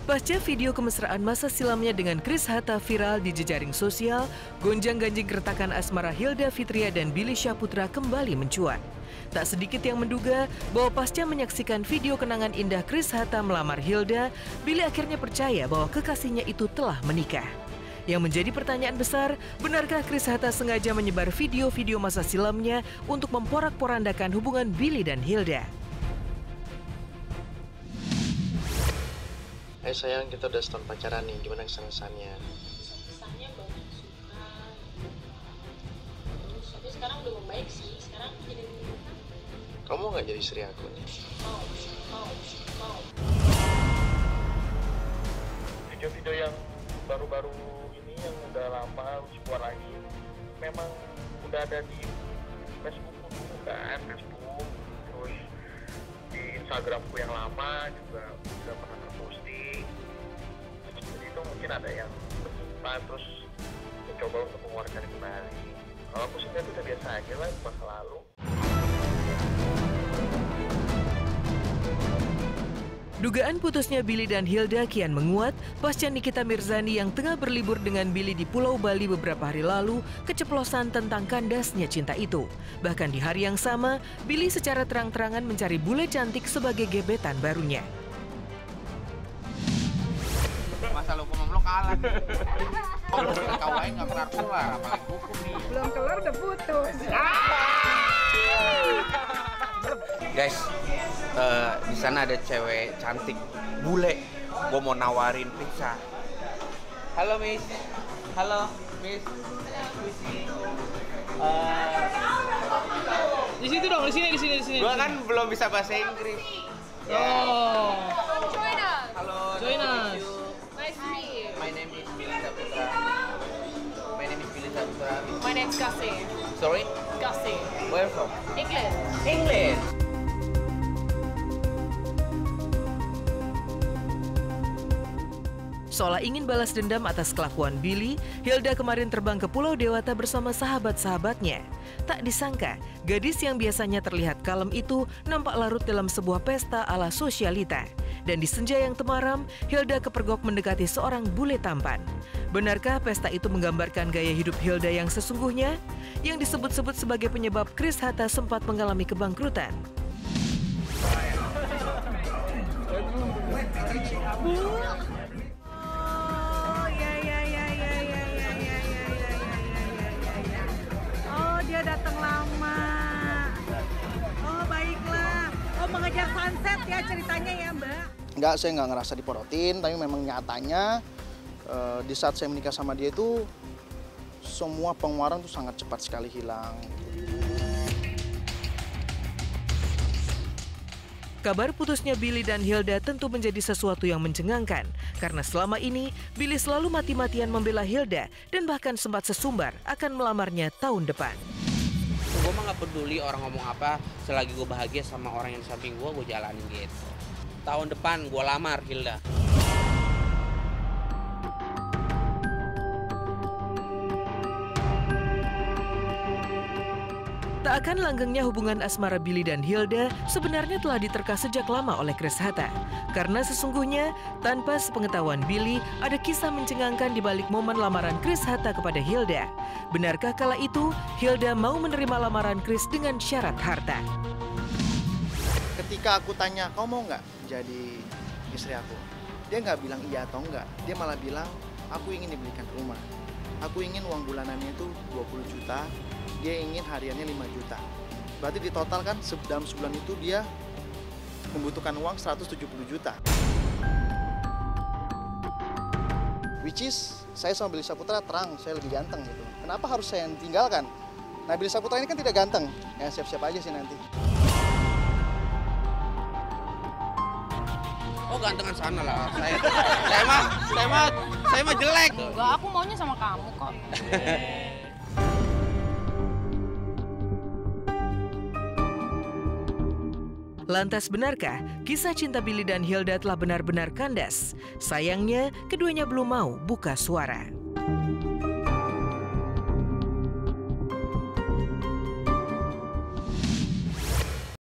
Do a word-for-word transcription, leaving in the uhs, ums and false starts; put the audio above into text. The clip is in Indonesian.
Pasca video kemesraan masa silamnya dengan Chris Hatta viral di jejaring sosial, gonjang-ganjing keretakan asmara Hilda Fitria dan Billy Syahputra kembali mencuat. Tak sedikit yang menduga bahwa pasca menyaksikan video kenangan indah Chris Hatta melamar Hilda, Billy akhirnya percaya bahwa kekasihnya itu telah menikah. Yang menjadi pertanyaan besar, benarkah Chris Hatta sengaja menyebar video-video masa silamnya untuk memporak-porandakan hubungan Billy dan Hilda? Eh sayang, kita udah setahun pacaran nih, gimana kesan-kesannya? Kesannya banyak suka, terus tapi sekarang udah membaik sih, sekarang jadi menikah. Kamu nggak jadi istri aku nih? Mau, mau, mau. Video-video yang baru-baru ini yang udah lama harus keluar lagi, memang udah ada di Facebook dulu kan, Facebook, terus di Instagramku yang lama juga udah pernah terposting. Jadi itu mungkin ada yang bersimpan terus mencoba untuk mengeluarkan kembali. Kalau aku sendiri itu udah biasa aja lah, masa lalu. Dugaan putusnya Billy dan Hilda kian menguat pasca Nikita Mirzani yang tengah berlibur dengan Billy di Pulau Bali beberapa hari lalu keceplosan tentang kandasnya cinta itu. Bahkan di hari yang sama, Billy secara terang-terangan mencari bule cantik sebagai gebetan barunya. Masa lo ngomong lo kalah nih. Kalau kau aja nggak pernah keluar, apalagi hukum nih. Belum keluar udah putus. Guys, uh, di sana ada cewek cantik, bule. Gue mau nawarin pizza. Halo Miss, halo Miss. Uh, di situ dong, di sini, di sini, di sini. Gue kan belum bisa bahasa Inggris. Oh. Join us. Halo. Join us. Nice to meet you. My name is Billy Syahputra. My name is Billy Syahputra. My name's Gussie. Sorry? Gussie. Where from? England. England. Seolah ingin balas dendam atas kelakuan Billy, Hilda kemarin terbang ke Pulau Dewata bersama sahabat-sahabatnya. Tak disangka, gadis yang biasanya terlihat kalem itu nampak larut dalam sebuah pesta ala sosialita. Dan di senja yang temaram, Hilda kepergok mendekati seorang bule tampan. Benarkah pesta itu menggambarkan gaya hidup Hilda yang sesungguhnya? Yang disebut-sebut sebagai penyebab Chris Hatta sempat mengalami kebangkrutan. Datang lama. Oh baiklah. Oh mengejar sunset ya ceritanya ya Mbak. Enggak, saya nggak ngerasa diporotin, tapi memang nyatanya uh, di saat saya menikah sama dia itu semua pengeluaran tuh sangat cepat sekali hilang. Kabar putusnya Billy dan Hilda tentu menjadi sesuatu yang mencengangkan. Karena selama ini, Billy selalu mati-matian membela Hilda dan bahkan sempat sesumbar akan melamarnya tahun depan. Gue mah gak peduli orang ngomong apa, selagi gue bahagia sama orang yang di samping gue, gue jalanin gitu. Tahun depan gue lamar Hilda. Tak akan langgengnya hubungan asmara Billy dan Hilda sebenarnya telah diterka sejak lama oleh Chris Hatta. Karena sesungguhnya tanpa sepengetahuan Billy ada kisah mencengangkan di balik momen lamaran Chris Hatta kepada Hilda. Benarkah kala itu Hilda mau menerima lamaran Chris dengan syarat harta? Ketika aku tanya, kau mau nggak jadi istri aku? Dia nggak bilang iya atau enggak. Dia malah bilang, aku ingin dibelikan rumah. Aku ingin uang bulanannya itu dua puluh juta. Dia ingin hariannya lima juta. Berarti di total kan dalam sebulan itu dia membutuhkan uang seratus tujuh puluh juta. Which is, saya sama Billy Syahputra terang, saya lebih ganteng gitu. Kenapa harus saya yang tinggalkan? Nah, Billy Syahputra ini kan tidak ganteng. Ya siap-siap aja sih nanti. Oh gantengan sana lah. Saya, saya mah, saya mah, saya mah jelek. Enggak, aku maunya sama kamu kok. Lantas benarkah kisah cinta Billy dan Hilda telah benar-benar kandas? Sayangnya, keduanya belum mau buka suara.